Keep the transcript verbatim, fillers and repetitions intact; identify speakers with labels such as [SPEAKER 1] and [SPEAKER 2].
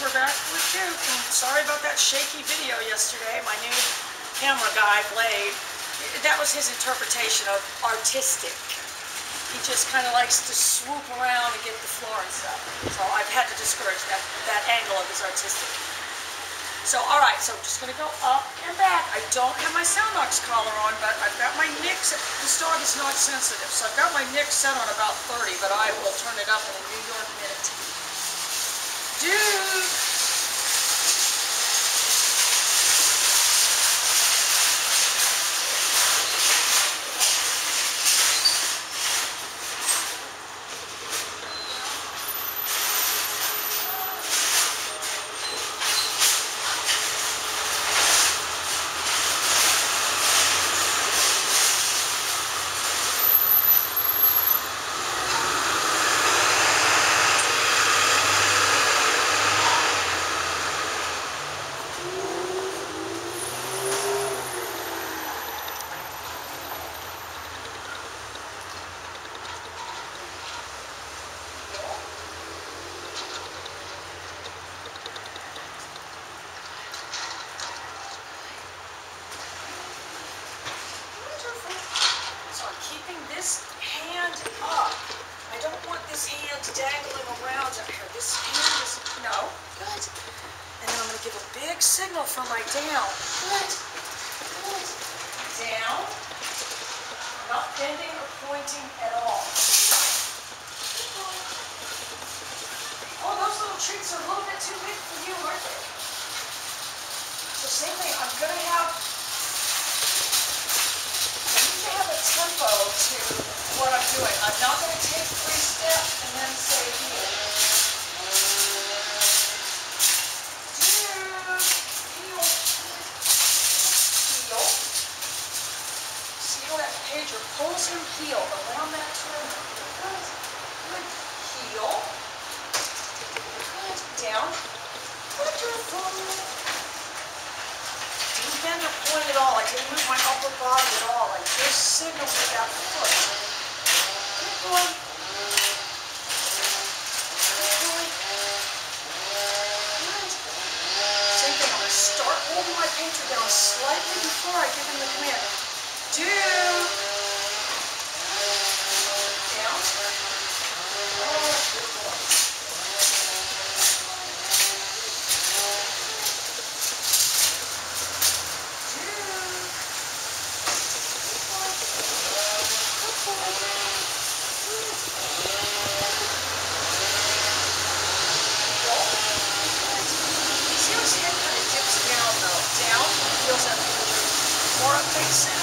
[SPEAKER 1] we're back with Duke. And sorry about that shaky video yesterday. My new camera guy, Blade, that was his interpretation of artistic. He just kind of likes to swoop around and get the floor and stuff. So I've had to discourage that, that angle of his artistic. So, all right, so I'm just going to go up and back. I don't have my Soundox collar on, but I've got my Nick set. This dog is not sensitive, so I've got my Nick set on about thirty, but I will turn it up in a New York minute. Dude! This hand up. I don't want this hand dangling around up here. This hand is, no, good. And then I'm going to give a big signal for my down. Good, good. Down. I'm not bending or pointing at all. Oh, those little treats are a little bit too big for you, aren't they? So same thing, I'm going to have have a tempo to what I'm doing. I'm not going to take three steps and then say heel. Dude, heel. Heel. See how that pager pulls him heel around that turn. Good. Good. Heel. Good. Down. Wonderful. Didn't bend or point at all. I didn't move my upper body at all. I just signaled with that foot. Good boy. Good boy. Good. Same thing. I'm going to start holding my pager down slightly before I give him the command. Dude. Down. Oh, good boy. More up face.